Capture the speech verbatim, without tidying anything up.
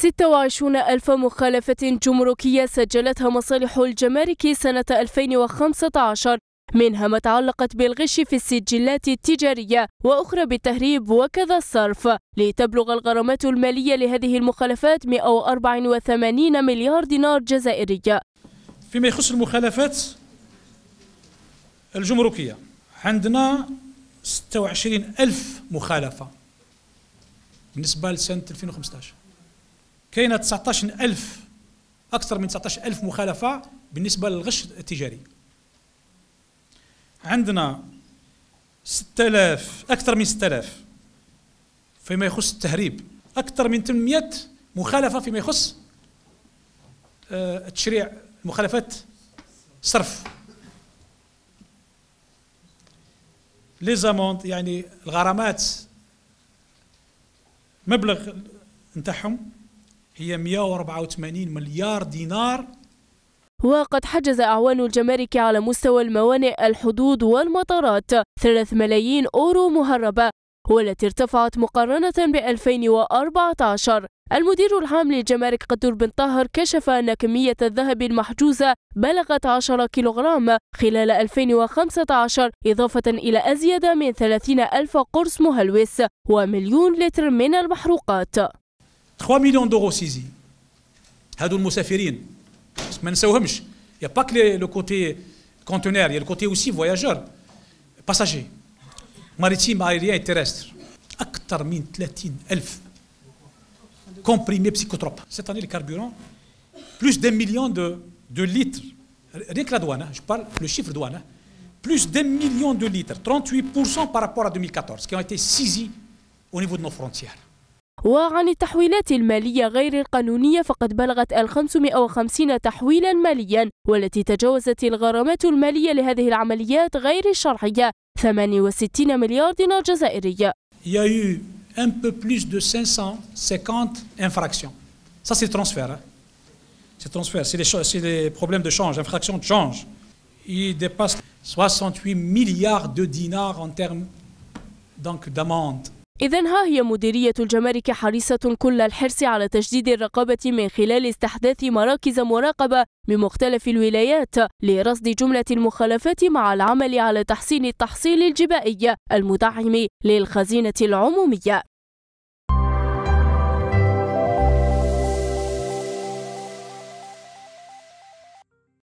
ستة وعشرين ألف مخالفة جمركية سجلتها مصالح الجمارك سنة ألفين وخمسة عشر، منها ما تعلقت بالغش في السجلات التجارية وأخرى بالتهريب وكذا الصرف، لتبلغ الغرامات المالية لهذه المخالفات مئة وأربعة وثمانين مليار دينار جزائري. فيما يخص المخالفات الجمركية عندنا ستة وعشرين ألف مخالفة بالنسبة لسنة ألفين وخمسة عشر، كاينة تسعة عشر ألف أكثر من تسعة عشر ألف مخالفة بالنسبة للغش التجاري. عندنا ستة آلاف أكثر من ستة آلاف فيما يخص التهريب، أكثر من ثمانمئة مخالفة فيما يخص التشريع مخالفات صرف. ليزاموند يعني الغرامات مبلغ نتاعهم هي مئة وأربعة وثمانين مليار دينار. وقد حجز أعوان الجمارك على مستوى الموانئ الحدود والمطارات ثلاثة ملايين أورو مهربة، والتي ارتفعت مقارنة ب ألفين وأربعة عشر. المدير العام للجمارك قدور بن طاهر كشف أن كمية الذهب المحجوزة بلغت عشرة كيلوغرام خلال ألفين وخمسة عشر، إضافة إلى أزيد من ثلاثين ألف قرص مهلوس ومليون لتر من المحروقات. ثلاثة مليون دورو سيزي. هادو المسافرين ما نساوهمش، يا باك لو كوتي كونتينر، يا الكوتي اوسي فواياجور باساجي ماريتيم ايريان تيرستر. أكثر من ثلاثين ألف comprimés psychotropes. Cette année, les carburants, plus d'un million de, de litres, rien que la douane, hein, je parle le chiffre douane, hein, plus d'un million de litres, trente-huit pour cent par rapport à deux mille quatorze, qui ont été saisis au niveau de nos frontières. وعن التحويلات المالية غير القانونية فقد بلغت الخمسمئة وخمسين تحويلا ماليا، والتي تجاوزت الغرامات المالية لهذه العمليات غير الشرعية ثمانية وستين مليار دينار جزائري. Il y a eu un peu plus de cinq cent cinquante infractions. Ça, c'est le transfert. Hein. C'est le transfert, c'est les, c'est les problèmes de change, infractions de change. Il dépasse soixante-huit milliards de dinars en termes donc d'amende. إذن ها هي مديرية الجمارك حريصة كل الحرص على تجديد الرقابة من خلال استحداث مراكز مراقبة بمختلف الولايات لرصد جملة المخالفات، مع العمل على تحسين التحصيل الجبائي المدعم للخزينة العمومية.